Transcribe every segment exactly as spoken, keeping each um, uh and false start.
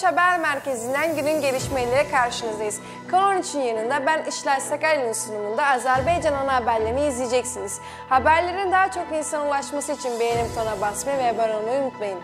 Haber Merkezi'nden günün gelişmeleriyle karşınızdayız. Kanal üçün yanında ben İşler Sakarya'nın sunumunda Azerbaycan ana haberlerini izleyeceksiniz. Haberlerin daha çok insana ulaşması için beğeni butonuna basmayı ve abone olmayı unutmayın.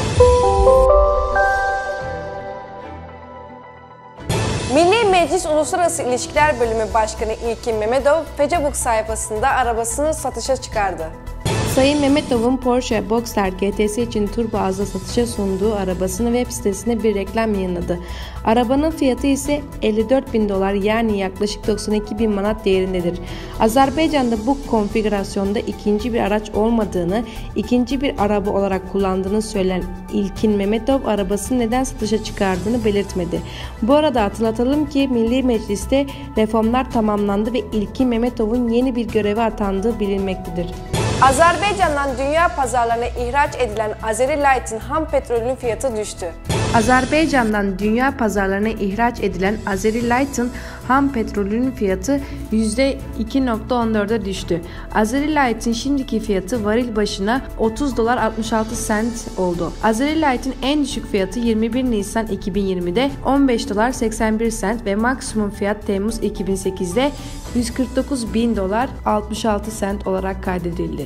Milli Meclis Uluslararası İlişkiler Bölümü Başkanı İlkin Mehmetov, Facebook sayfasında arabasını satışa çıkardı. Sayın Mehmetov'un Porsche Boxster G T S için turbo azla satışa sunduğu arabasını web sitesine bir reklam yayınladı. Arabanın fiyatı ise elli dört bin dolar yani yaklaşık doksan iki bin manat değerindedir. Azerbaycan'da bu konfigürasyonda ikinci bir araç olmadığını, ikinci bir araba olarak kullandığını söyleyen İlkin Mehmetov arabasını neden satışa çıkardığını belirtmedi. Bu arada hatırlatalım ki Milli Meclis'te reformlar tamamlandı ve İlkin Mehmetov'un yeni bir göreve atandığı bilinmektedir. Azerbaycan'dan dünya pazarlarına ihraç edilen Azeri Light'in ham petrolünün fiyatı düştü. Azerbaycan'dan dünya pazarlarına ihraç edilen Azeri Light'ın ham petrolünün fiyatı yüzde iki nokta on dört'e düştü. Azeri Light'in şimdiki fiyatı varil başına otuz dolar altmış altı sent oldu. Azeri Light'in en düşük fiyatı yirmi bir Nisan iki bin yirmi'de on beş dolar seksen bir sent ve maksimum fiyat Temmuz iki bin sekiz'de yüz kırk dokuz bin dolar altmış altı sent olarak kaydedildi.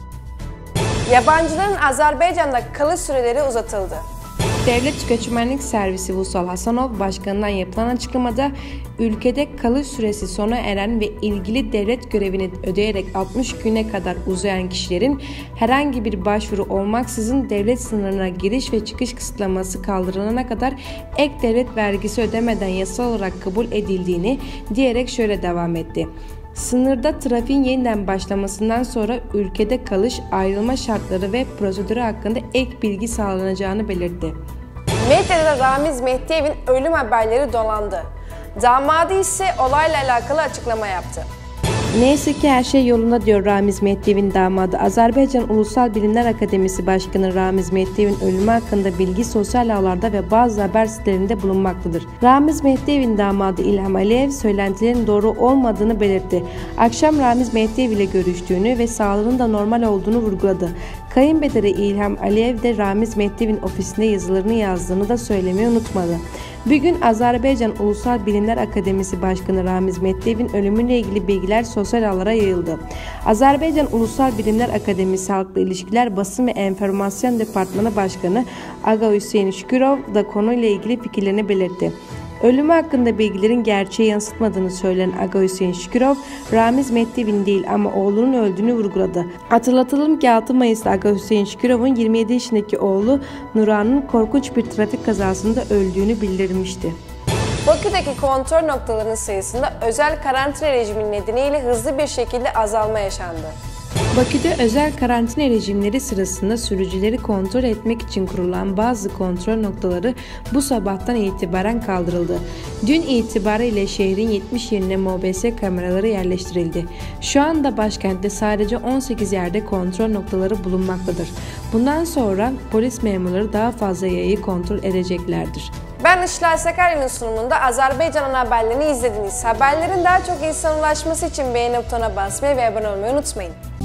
Yabancıların Azerbaycan'da kalış süreleri uzatıldı. Devlet Göçmenlik Servisi Vusal Hasanov Başkanı'ndan yapılan açıklamada ülkede kalış süresi sona eren ve ilgili devlet görevini ödeyerek altmış güne kadar uzayan kişilerin herhangi bir başvuru olmaksızın devlet sınırına giriş ve çıkış kısıtlaması kaldırılana kadar ek devlet vergisi ödemeden yasal olarak kabul edildiğini diyerek şöyle devam etti. Sınırda trafiğin yeniden başlamasından sonra ülkede kalış, ayrılma şartları ve prosedürü hakkında ek bilgi sağlanacağını belirtti. Medyada Ramiz Mehdiyev'in ölüm haberleri dolandı. Damadı ise olayla alakalı açıklama yaptı. Neyse ki her şey yolunda diyor Ramiz Mehdiyev'in damadı. Azerbaycan Ulusal Bilimler Akademisi Başkanı Ramiz Mehdiyev'in ölümü hakkında bilgi sosyal ağlarda ve bazı haber sitelerinde bulunmaktadır. Ramiz Mehdiyev'in damadı İlham Aliyev söylentilerin doğru olmadığını belirtti. Akşam Ramiz Mehdiyev ile görüştüğünü ve sağlığının da normal olduğunu vurguladı. Kayınpederi İlham Aliyev de Ramiz Mehdiyev'in ofisinde yazılarını yazdığını da söylemeyi unutmadı. Bugün Azerbaycan Ulusal Bilimler Akademisi Başkanı Ramiz Mehdiyev'in ölümüyle ilgili bilgiler sosyal ağlara yayıldı. Azerbaycan Ulusal Bilimler Akademisi Halkla İlişkiler Basın ve Enformasyon Departmanı Başkanı Aga Hüseyin Şükürov da konuyla ilgili fikirlerini belirtti. Ölümü hakkında bilgilerin gerçeği yansıtmadığını söyleyen Aga Hüseyin Şükürov, Ramiz Mehdiyev'in değil ama oğlunun öldüğünü vurguladı. Hatırlatalım ki altı Mayıs'ta Aga Hüseyin Şükürov'un yirmi yedi yaşındaki oğlu Nuran'ın korkunç bir trafik kazasında öldüğünü bildirmişti. Bakü'deki kontrol noktalarının sayısında özel karantina rejimi nedeniyle hızlı bir şekilde azalma yaşandı. Bakü'de özel karantina rejimleri sırasında sürücüleri kontrol etmek için kurulan bazı kontrol noktaları bu sabahtan itibaren kaldırıldı. Dün itibariyle şehrin yetmiş yerine M O B S kameraları yerleştirildi. Şu anda başkentte sadece on sekiz yerde kontrol noktaları bulunmaktadır. Bundan sonra polis memurları daha fazla yayı kontrol edeceklerdir. Ben İşler Sakarya'nın sunumunda Azerbaycan ana haberlerini izlediniz. Haberlerin daha çok insana ulaşması için beğeni butonuna basmayı ve abone olmayı unutmayın.